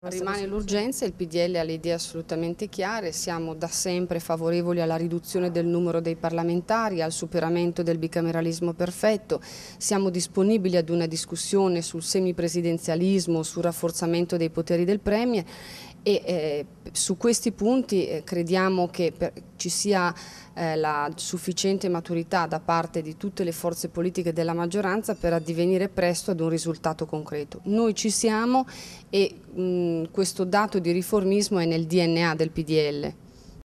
Rimane l'urgenza, il PDL ha le idee assolutamente chiare, siamo da sempre favorevoli alla riduzione del numero dei parlamentari, al superamento del bicameralismo perfetto, siamo disponibili ad una discussione sul semipresidenzialismo, sul rafforzamento dei poteri del Premier e su questi punti crediamo che ci sia la sufficiente maturità da parte di tutte le forze politiche della maggioranza per addivenire presto ad un risultato concreto. Noi ci siamo e questo dato di riformismo è nel DNA del PDL.